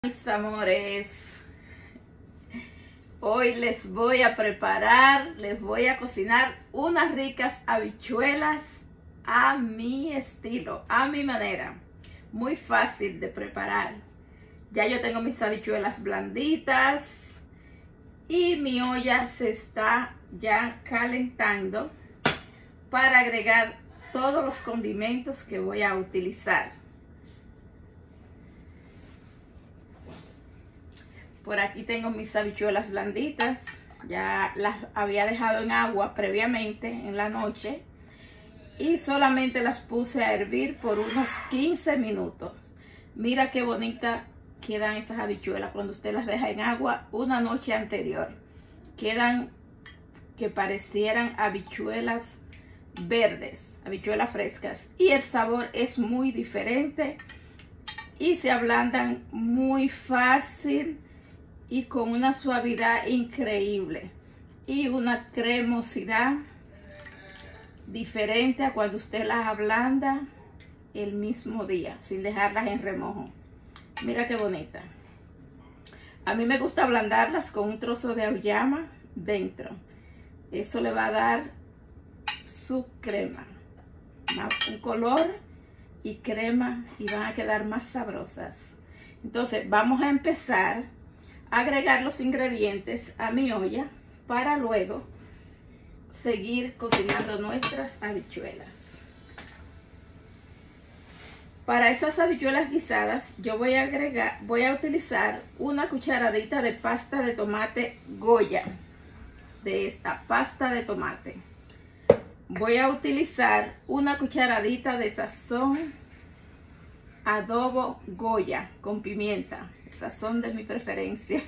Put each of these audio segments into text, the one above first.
Mis amores, hoy les voy a preparar, les voy a cocinar unas ricas habichuelas a mi estilo, a mi manera. Muy fácil de preparar. Ya yo tengo mis habichuelas blanditas y mi olla se está ya calentando para agregar todos los condimentos que voy a utilizar. Por aquí tengo mis habichuelas blanditas, ya las había dejado en agua previamente en la noche y solamente las puse a hervir por unos 15 minutos. Mira qué bonita quedan esas habichuelas cuando usted las deja en agua una noche anterior. Quedan que parecieran habichuelas verdes, habichuelas frescas, y el sabor es muy diferente y se ablandan muy fácil y con una suavidad increíble y una cremosidad diferente a cuando usted las ablanda el mismo día sin dejarlas en remojo. Mira qué bonita. A mí me gusta ablandarlas con un trozo de auyama dentro. Eso le va a dar su crema, un color y crema, y van a quedar más sabrosas. Entonces vamos a empezar agregar los ingredientes a mi olla para luego seguir cocinando nuestras habichuelas. Para esas habichuelas guisadas yo voy a utilizar una cucharadita de pasta de tomate Goya, de esta pasta de tomate. Voy a utilizar una cucharadita de sazón adobo Goya con pimienta, sazón de mi preferencia.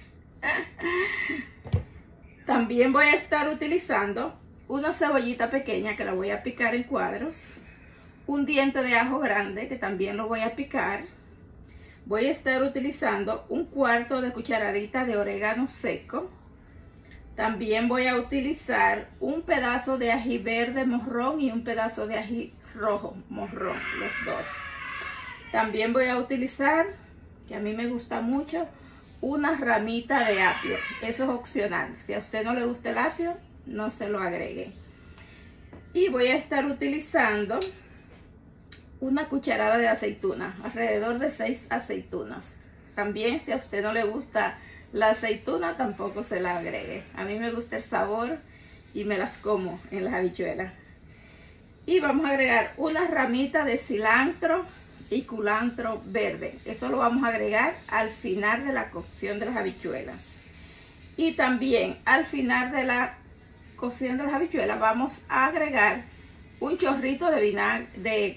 También voy a estar utilizando una cebollita pequeña que la voy a picar en cuadros, un diente de ajo grande que también lo voy a picar. Voy a estar utilizando un cuarto de cucharadita de orégano seco. También voy a utilizar un pedazo de ají verde morrón y un pedazo de ají rojo morrón, los dos. También voy a utilizar, que a mí me gusta mucho, una ramita de apio. Eso es opcional. Si a usted no le gusta el apio, no se lo agregue. Y voy a estar utilizando una cucharada de aceituna, alrededor de 6 aceitunas. También, si a usted no le gusta la aceituna, tampoco se la agregue. A mí me gusta el sabor y me las como en las habichuelas. Y vamos a agregar una ramita de cilantro y culantro verde. Eso lo vamos a agregar al final de la cocción de las habichuelas. Y también al final de la cocción de las habichuelas vamos a agregar un chorrito de vinagre,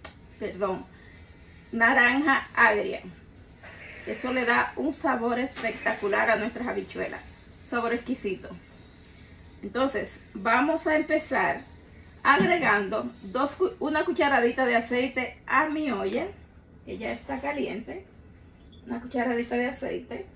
naranja agria. Eso le da un sabor espectacular a nuestras habichuelas, un sabor exquisito. Entonces vamos a empezar agregando una cucharadita de aceite a mi olla, que ya está caliente. Una cucharadita de aceite.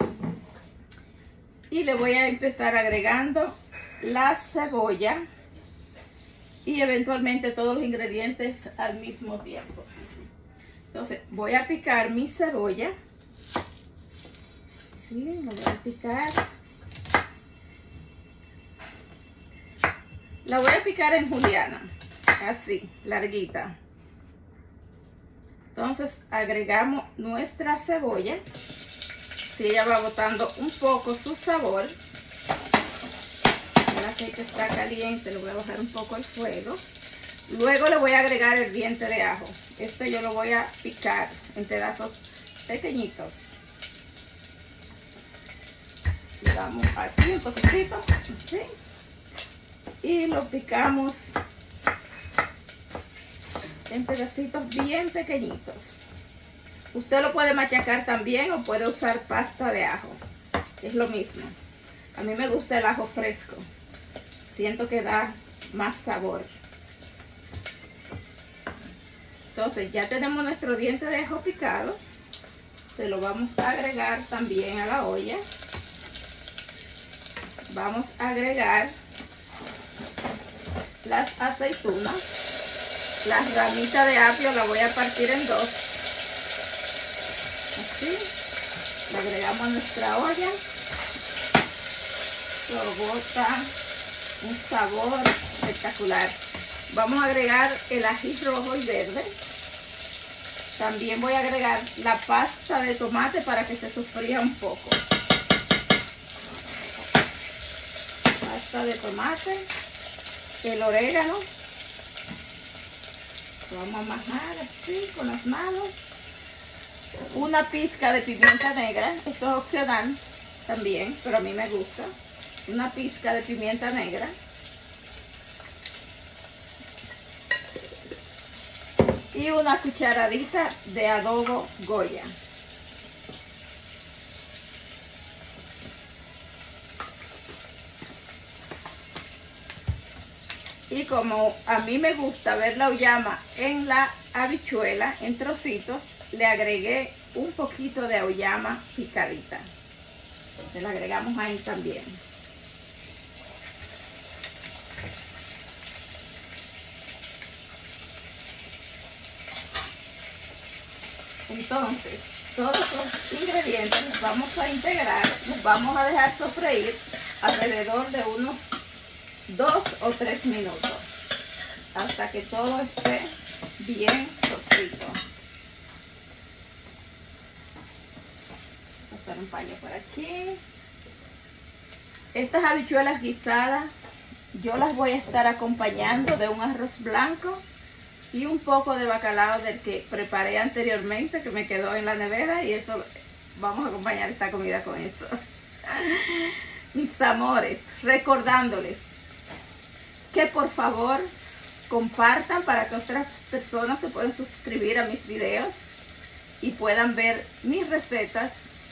Y le voy a empezar agregando la cebolla y eventualmente todos los ingredientes al mismo tiempo. Entonces voy a picar mi cebolla. Sí, lo voy a picar. La voy a picar en juliana, así, larguita. Entonces agregamos nuestra cebolla. Si ella va botando un poco su sabor. El aceite está caliente, le voy a bajar un poco el fuego. Luego le voy a agregar el diente de ajo. Este yo lo voy a picar en pedazos pequeñitos. Le damos aquí un poquitito, así. Y lo picamos en pedacitos bien pequeñitos. Usted lo puede machacar también o puede usar pasta de ajo. Es lo mismo. A mí me gusta el ajo fresco. Siento que da más sabor. Entonces ya tenemos nuestro diente de ajo picado. Se lo vamos a agregar también a la olla. Vamos a agregar las aceitunas. La ramita de apio la voy a partir en dos. Así. agregamos a nuestra olla. Esto bota un sabor espectacular. Vamos a agregar el ají rojo y verde. También voy a agregar la pasta de tomate para que se sofría un poco. Pasta de tomate, el orégano. Lo vamos a majar así con las manos. Una pizca de pimienta negra. Esto es opcional también, pero a mí me gusta. Una pizca de pimienta negra. Y una cucharadita de adobo Goya. Y como a mí me gusta ver la auyama en la habichuela en trocitos, le agregué un poquito de auyama picadita. Entonces la agregamos ahí también. Entonces, todos los ingredientes los vamos a integrar, los vamos a dejar sofreír alrededor de unos 2 o 3 minutos, hasta que todo esté bien sofrito. Voy a pasar un paño por aquí. Estas habichuelas guisadas, yo las voy a estar acompañando de un arroz blanco y un poco de bacalao del que preparé anteriormente, que me quedó en la nevera, y eso vamos a acompañar esta comida con eso. Mis amores, recordándoles que por favor compartan para que otras personas se puedan suscribir a mis videos y puedan ver mis recetas.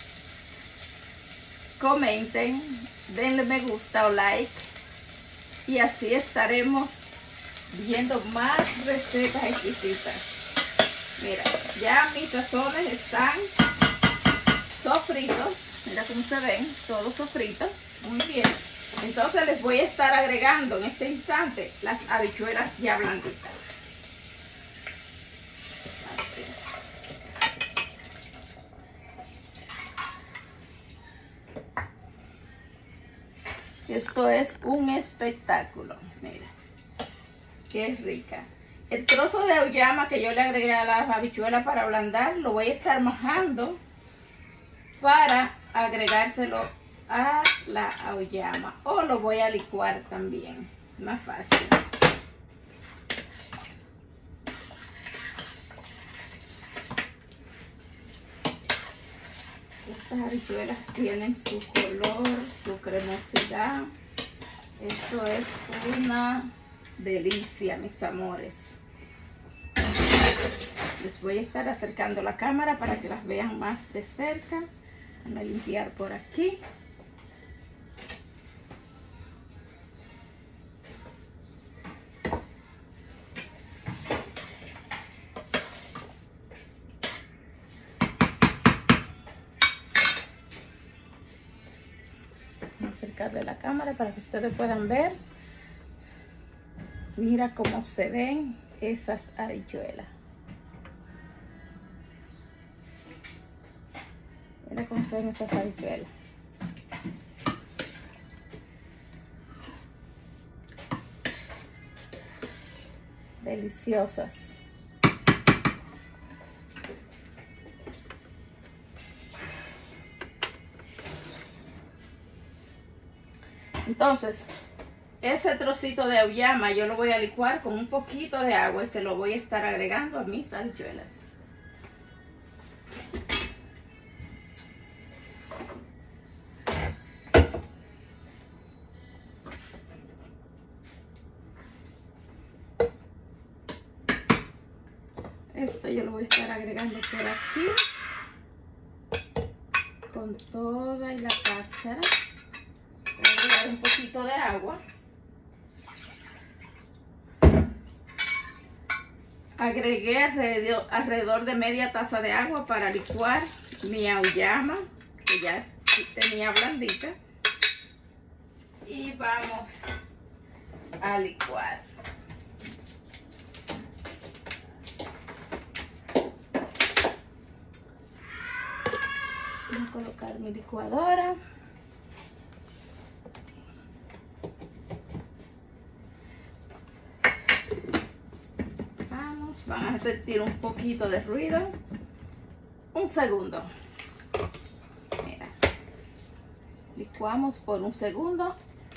Comenten, denle me gusta o like, y así estaremos viendo más recetas exquisitas. Mira, ya mis sazones están sofritos. Mira cómo se ven, todos sofritos. Muy bien. Entonces les voy a estar agregando en este instante las habichuelas ya blanditas. Así. Esto es un espectáculo. Mira. Qué rica. El trozo de auyama que yo le agregué a las habichuelas para ablandar, lo voy a estar majando para agregárselo a la auyama, o lo voy a licuar también, más fácil. Estas habichuelas tienen su color, su cremosidad. Esto es una delicia, mis amores. Les voy a estar acercando la cámara para que las vean más de cerca. Voy a limpiar por aquí. Voy a acercarle la cámara para que ustedes puedan ver. Mira cómo se ven esas habichuelas. Mira cómo se ven esas habichuelas. Deliciosas. Entonces, ese trocito de auyama yo lo voy a licuar con un poquito de agua y se lo voy a estar agregando a mis habichuelas. Esto yo lo voy a estar agregando por aquí con toda la cáscara. Voy a agregar un poquito de agua. Agregué alrededor de media taza de agua para licuar mi auyama, que ya tenía blandita. Y vamos a licuar. Voy a colocar mi licuadora. Vamos, van a sentir un poquito de ruido. Un segundo. Mira. Licuamos por un segundo.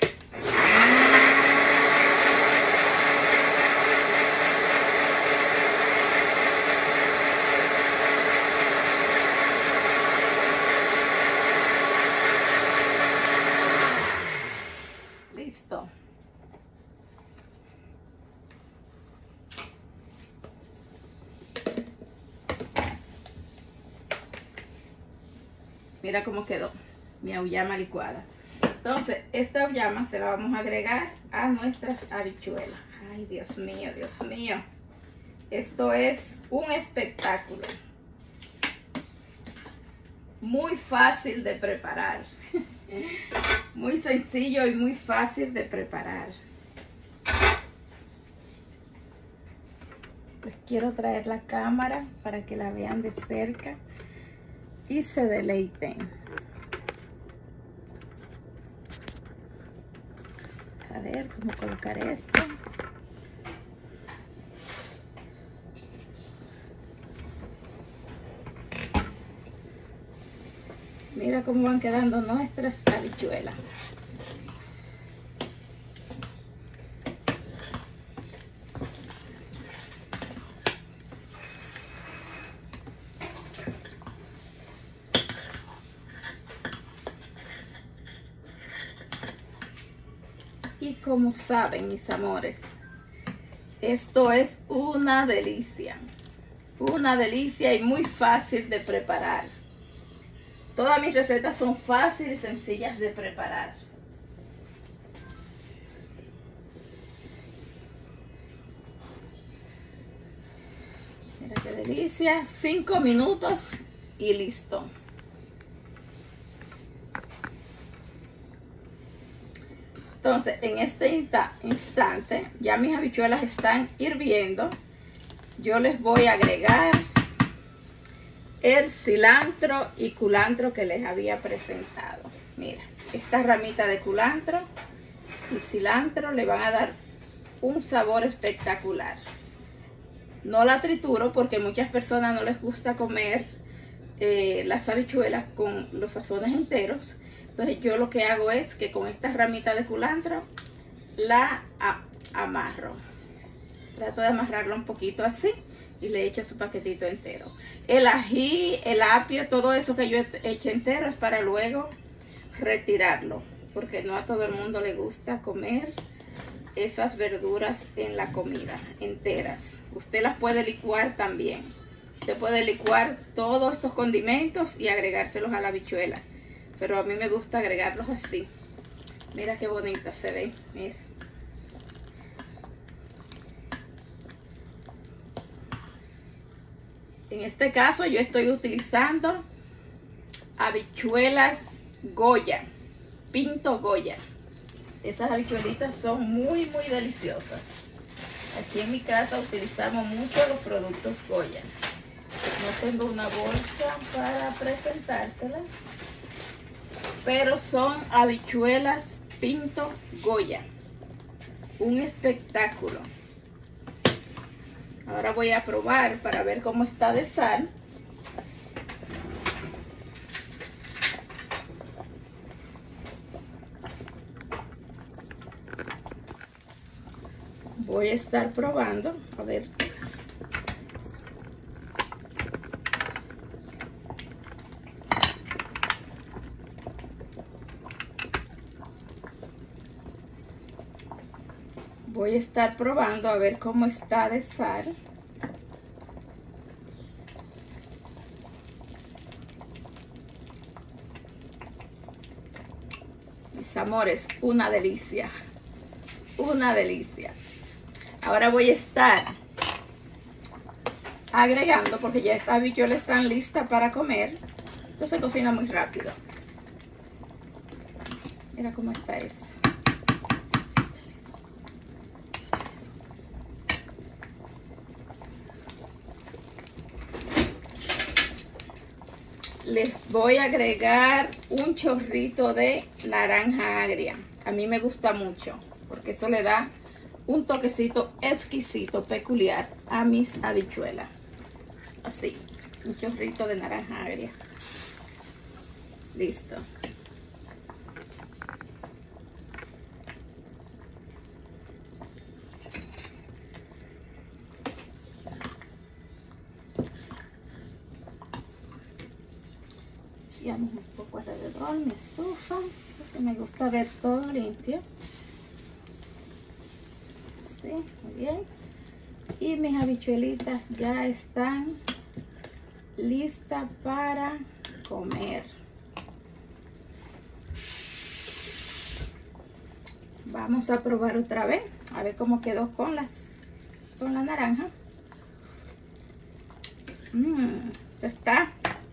Listo. Mira cómo quedó mi auyama licuada. Entonces, esta auyama se la vamos a agregar a nuestras habichuelas. Ay, Dios mío, Dios mío. Esto es un espectáculo. Muy fácil de preparar. Muy sencillo y muy fácil de preparar. Les quiero traer la cámara para que la vean de cerca y se deleiten. A ver cómo colocar esto. Mira cómo van quedando nuestras habichuelas. Y como saben, mis amores, esto es una delicia y muy fácil de preparar. Todas mis recetas son fáciles y sencillas de preparar. Mira qué delicia. 5 minutos y listo. Entonces, en este instante, ya mis habichuelas están hirviendo. Yo les voy a agregar el cilantro y culantro que les había presentado. Mira, esta ramita de culantro y cilantro le van a dar un sabor espectacular. No la trituro porque muchas personas no les gusta comer las habichuelas con los sazones enteros. Entonces yo lo que hago es que con esta ramita de culantro la amarro. Trato de amarrarla un poquito así y le echo su paquetito entero. El ají, el apio, todo eso que yo eché entero es para luego retirarlo, porque no a todo el mundo le gusta comer esas verduras en la comida enteras. Usted las puede licuar también. Usted puede licuar todos estos condimentos y agregárselos a la habichuela, pero a mí me gusta agregarlos así. Mira qué bonita se ve, mira. En este caso yo estoy utilizando habichuelas Goya, Pinto Goya. Esas habichuelitas son muy deliciosas. Aquí en mi casa utilizamos mucho los productos Goya. No tengo una bolsa para presentárselas, pero son habichuelas Pinto Goya. Un espectáculo. Ahora voy a probar para ver cómo está de sal. Voy a estar probando, a ver. Voy a estar probando a ver cómo está de sal. Mis amores, una delicia. Una delicia. Ahora voy a estar agregando, porque ya estas habichuelas están listas para comer. Entonces cocina muy rápido. Mira cómo está eso. les voy a agregar un chorrito de naranja agria. A mí me gusta mucho porque eso le da un toquecito exquisito, peculiar a mis habichuelas. Así, un chorrito de naranja agria. Listo. Limpiamos un poco alrededor mi estufa porque me gusta ver todo limpio. Sí, muy bien. Y mis habichuelitas ya están listas para comer. Vamos a probar otra vez a ver cómo quedó con la naranja. Esto está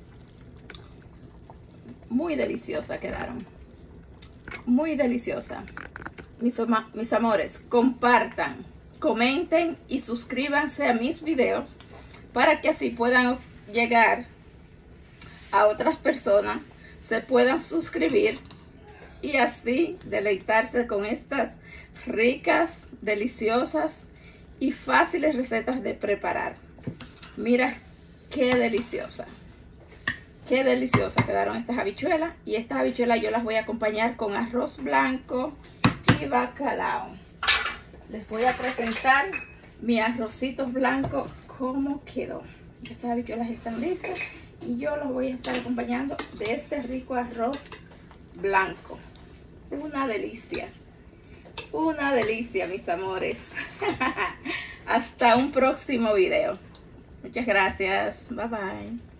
muy deliciosa, quedaron muy deliciosa. Mis amores, compartan, comenten y suscríbanse a mis videos para que así puedan llegar a otras personas, se puedan suscribir y así deleitarse con estas ricas, deliciosas y fáciles recetas de preparar. Mira qué deliciosa. Qué deliciosa quedaron estas habichuelas. Y estas habichuelas yo las voy a acompañar con arroz blanco y bacalao. Les voy a presentar mi arrocitos blanco cómo quedó. Esas habichuelas están listas y yo los voy a estar acompañando de este rico arroz blanco. Una delicia, mis amores. Hasta un próximo video. Muchas gracias. Bye bye.